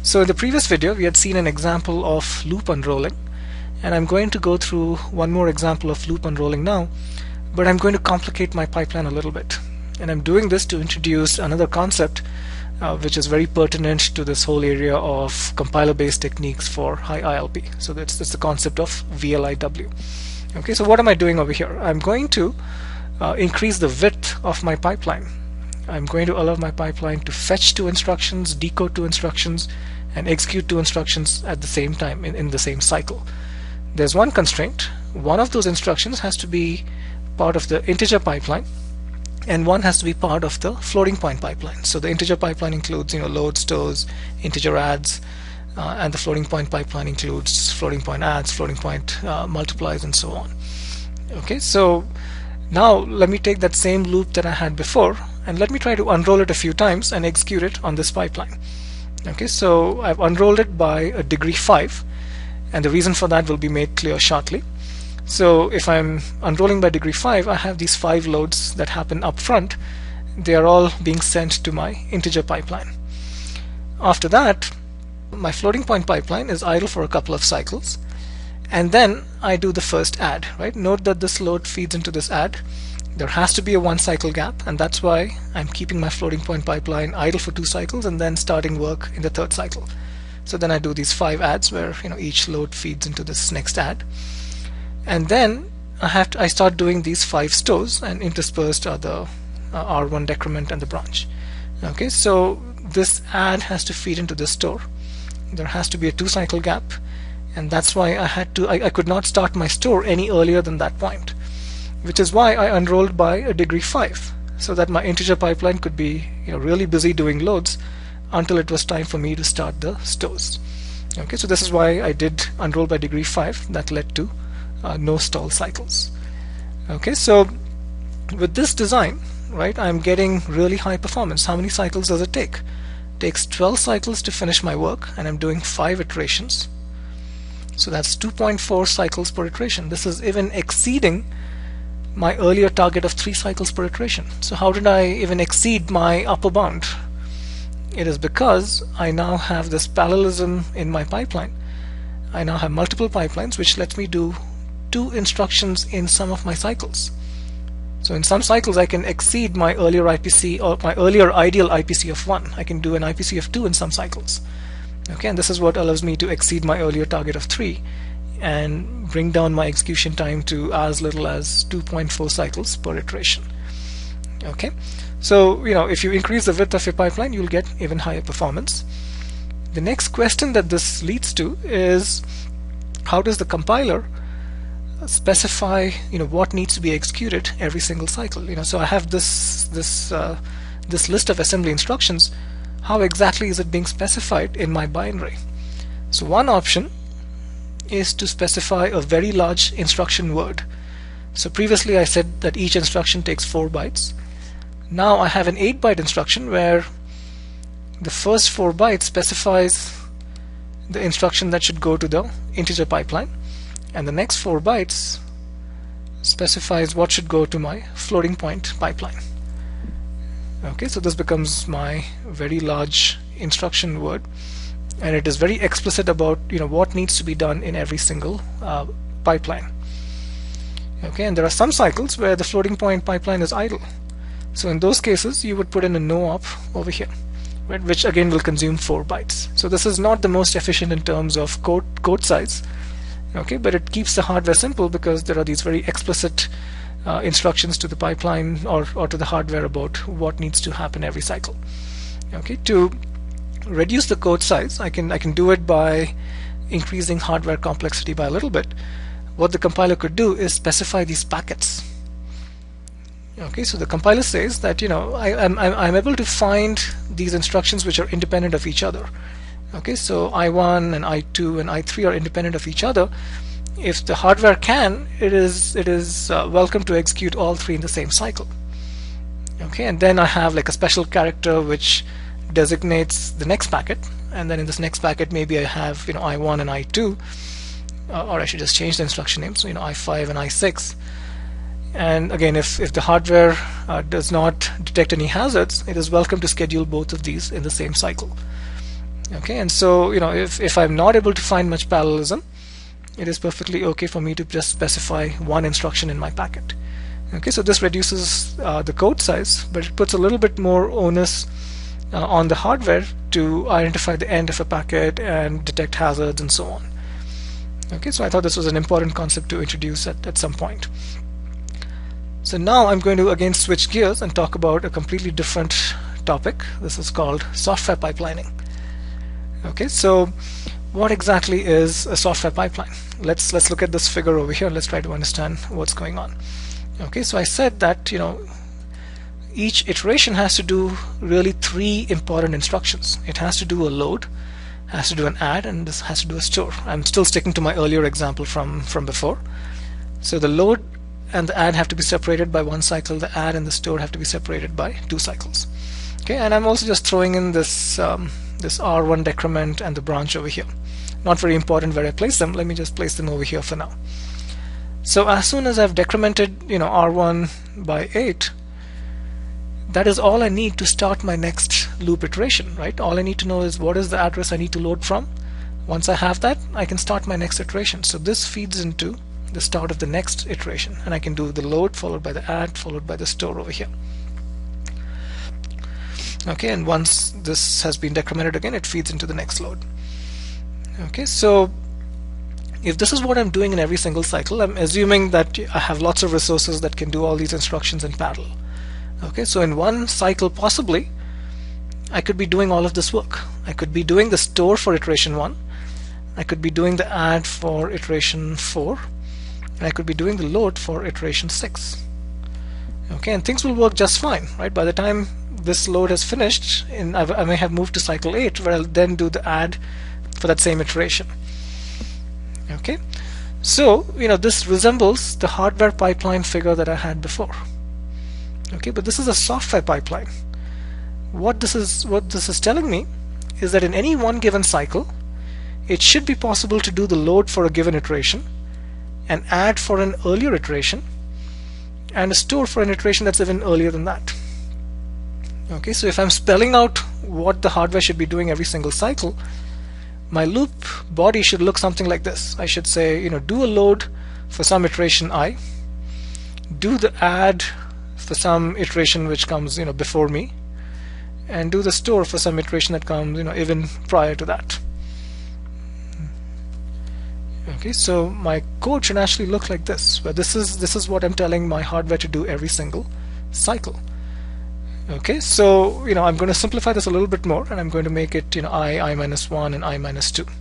So in the previous video we had seen an example of loop unrolling, and I'm going to go through one more example of loop unrolling now, but I'm going to complicate my pipeline a little bit, and I'm doing this to introduce another concept which is very pertinent to this whole area of compiler-based techniques for high ILP. So that's the concept of VLIW. Okay, so what am I doing over here? I'm going to increase the width of my pipeline. I'm going to allow my pipeline to fetch 2 instructions, decode 2 instructions, and execute 2 instructions at the same time in the same cycle. There's one constraint. One of those instructions has to be part of the integer pipeline, and one has to be part of the floating point pipeline. So the integer pipeline includes load, stores, integer adds, and the floating point pipeline includes floating point adds, floating point multiplies, and so on. Okay, so now let me take that same loop that I had before and let me try to unroll it a few times and execute it on this pipeline. Okay, so I've unrolled it by a degree 5, and the reason for that will be made clear shortly. So if I'm unrolling by degree 5, I have these 5 loads that happen up front. They are all being sent to my integer pipeline. After that, my floating point pipeline is idle for a couple of cycles, and then I do the first add. Right? Note that this load feeds into this add. There has to be a 1 cycle gap, and that's why I'm keeping my floating point pipeline idle for 2 cycles and then starting work in the 3rd cycle. So then I do these 5 adds where each load feeds into this next add. And then I start doing these 5 stores, and interspersed are the R1 decrement and the branch. Okay, so this add has to feed into this store. There has to be a 2 cycle gap, and that's why I could not start my store any earlier than that point, which is why I unrolled by a degree 5, so that my integer pipeline could be really busy doing loads until it was time for me to start the stores. Okay, so this is why I did unroll by degree 5. That led to no stall cycles. Okay, so with this design, right, I'm getting really high performance. How many cycles does it take? It takes 12 cycles to finish my work, and I'm doing 5 iterations. So that's 2.4 cycles per iteration. This is even exceeding my earlier target of 3 cycles per iteration. So how did I even exceed my upper bound? It is because I now have this parallelism in my pipeline. I now have multiple pipelines, which lets me do 2 instructions in some of my cycles. So in some cycles I can exceed my earlier IPC, or my earlier ideal IPC of 1. I can do an IPC of 2 in some cycles. Okay, and this is what allows me to exceed my earlier target of 3 and bring down my execution time to as little as 2.4 cycles per iteration. Okay, so if you increase the width of your pipeline, you'll get even higher performance. The next question that this leads to is, how does the compiler specify what needs to be executed every single cycle? So I have this list of assembly instructions. How exactly is it being specified in my binary? So one option is to specify a very large instruction word. So previously I said that each instruction takes 4 bytes. Now I have an 8-byte instruction where the first 4 bytes specifies the instruction that should go to the integer pipeline, and the next 4 bytes specifies what should go to my floating point pipeline. Okay, so this becomes my very large instruction word, and it is very explicit about what needs to be done in every single pipeline. Okay, and there are some cycles where the floating point pipeline is idle. So in those cases you would put in a no op over here, right, which again will consume 4 bytes. So this is not the most efficient in terms of code size. Okay, but it keeps the hardware simple because there are these very explicit instructions to the pipeline or to the hardware about what needs to happen every cycle. Okay, to reduce the code size, I can do it by increasing hardware complexity by a little bit. What the compiler could do is specify these packets. Okay, so the compiler says that I'm able to find these instructions which are independent of each other. Okay, so I1 and I2 and I3 are independent of each other. If the hardware can, it is welcome to execute all 3 in the same cycle. Okay, and then I have like a special character which designates the next packet, and then in this next packet maybe I have I1 and I2, or I should just change the instruction names, so I5 and I6. And again, if the hardware does not detect any hazards, it is welcome to schedule both of these in the same cycle. Okay, and so if I'm not able to find much parallelism, it is perfectly okay for me to just specify one instruction in my packet. Okay, so this reduces the code size, but it puts a little bit more onus on the hardware to identify the end of a packet and detect hazards and so on. Okay, so I thought this was an important concept to introduce at some point. So now I'm going to again switch gears and talk about a completely different topic. This is called software pipelining. Okay, so what exactly is a software pipeline? Let's look at this figure over here. Let's try to understand what's going on. Okay, so I said that each iteration has to do really three important instructions. It has to do a load, has to do an add, and this has to do a store. I'm still sticking to my earlier example from before. So the load and the add have to be separated by one cycle, the add and the store have to be separated by 2 cycles. Okay, and I'm also just throwing in this this R1 decrement and the branch over here. Not very important where I place them. Let me just place them over here for now. So as soon as I've decremented R1 by 8, that is all I need to start my next loop iteration, right? All I need to know is what is the address I need to load from. Once I have that, I can start my next iteration. So this feeds into the start of the next iteration, and I can do the load followed by the add followed by the store over here. Okay, and once this has been decremented again, it feeds into the next load. Okay, so if this is what I'm doing in every single cycle, I'm assuming that I have lots of resources that can do all these instructions in parallel. Okay, so in one cycle possibly I could be doing all of this work. I could be doing the store for iteration 1, I could be doing the add for iteration 4, and I could be doing the load for iteration 6. Okay, and things will work just fine, right? By the time this load has finished, I may have moved to cycle 8, where I'll then do the add for that same iteration. Okay, so this resembles the hardware pipeline figure that I had before. Okay, but this is a software pipeline. What this is telling me is that in any one given cycle, it should be possible to do the load for a given iteration, an add for an earlier iteration, and a store for an iteration that's even earlier than that. Okay, so if I'm spelling out what the hardware should be doing every single cycle, my loop body should look something like this. I should say, do a load for some iteration I, do the add for some iteration which comes, before me, and do the store for some iteration that comes, even prior to that. Okay, so my code should actually look like this, where this is what I'm telling my hardware to do every single cycle. Okay, so I'm going to simplify this a little bit more, and I'm going to make it I minus 1 and I minus 2.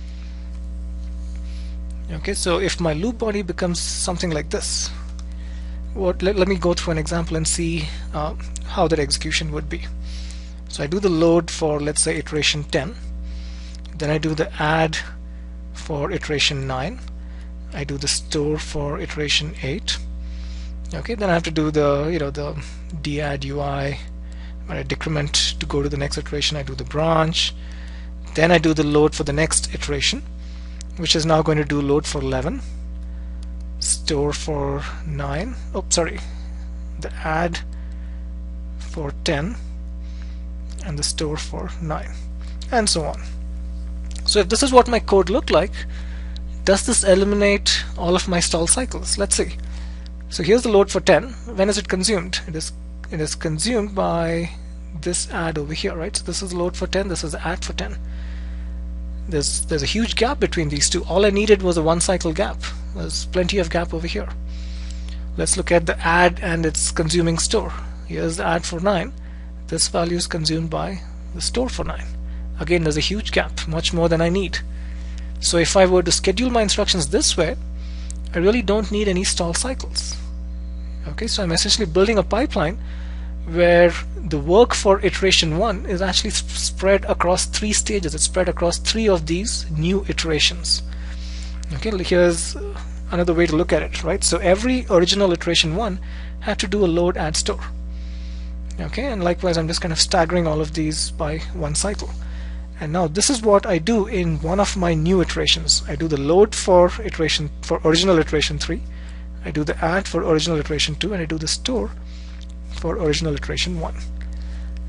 Okay, so if my loop body becomes something like this, let me go through an example and see how that execution would be. So I do the load for, let's say, iteration 10, then I do the add for iteration 9, I do the store for iteration 8. Okay, then I have to do the the dadd UI. When I decrement to go to the next iteration, I do the branch, then I do the load for the next iteration, which is now going to do load for 11, store for 9, the add for 10, and the store for 9, and so on. So if this is what my code looked like, does this eliminate all of my stall cycles? Let's see. So here's the load for 10. When is it consumed? It is consumed by this add over here, right? So this is the load for 10, this is the add for 10. There's a huge gap between these two. All I needed was a 1 cycle gap. There's plenty of gap over here. Let's look at the add and its consuming store. Here's the add for 9. This value is consumed by the store for 9. Again, there's a huge gap, much more than I need. So if I were to schedule my instructions this way, I really don't need any stall cycles. Okay, so I'm essentially building a pipeline where the work for iteration 1 is actually spread across 3 stages. It's spread across 3 of these new iterations. Okay, here's another way to look at it, right? So every original iteration 1 had to do a load add store. Okay, and likewise I'm just kind of staggering all of these by 1 cycle. And now this is what I do in one of my new iterations. I do the load for original iteration 3, I do the add for original iteration 2, and I do the store for original iteration 1.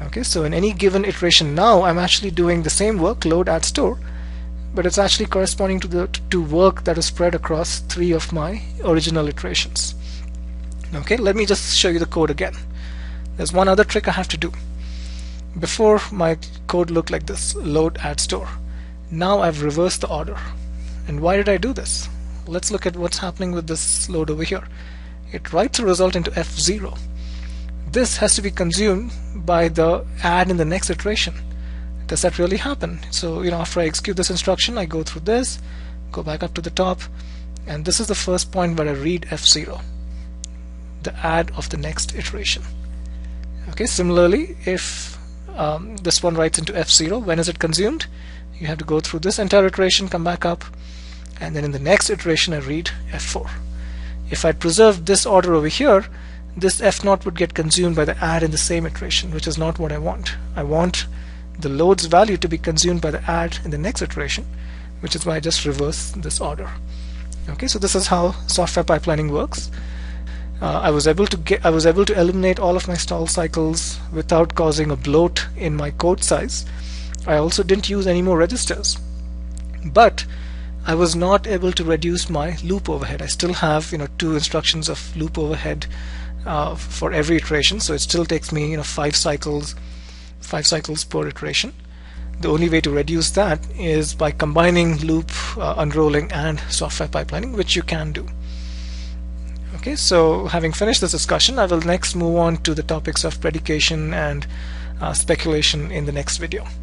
Okay, so in any given iteration now, I'm actually doing the same work, load, add, store, but it's actually corresponding to work that is spread across 3 of my original iterations. Okay, let me just show you the code again. There's one other trick I have to do. Before, my code looked like this: load, add, store. Now I've reversed the order. And why did I do this? Let's look at what's happening with this load over here. It writes a result into F0. This has to be consumed by the add in the next iteration. Does that really happen? So, after I execute this instruction, I go through this, go back up to the top, and this is the first point where I read F0, the add of the next iteration. Okay, similarly, if this one writes into F0, when is it consumed? You have to go through this entire iteration, come back up, and then in the next iteration I read F4. If I preserve this order over here, this F0 would get consumed by the add in the same iteration, which is not what I want. I want the load's value to be consumed by the add in the next iteration, which is why I just reverse this order. Okay, so this is how software pipelining works. I was able to eliminate all of my stall cycles without causing a bloat in my code size. I also didn't use any more registers, but I was not able to reduce my loop overhead. I still have 2 instructions of loop overhead for every iteration, so it still takes me 5 cycles per iteration. The only way to reduce that is by combining loop unrolling and software pipelining, which you can do. Okay, so having finished this discussion, I will next move on to the topics of predication and speculation in the next video.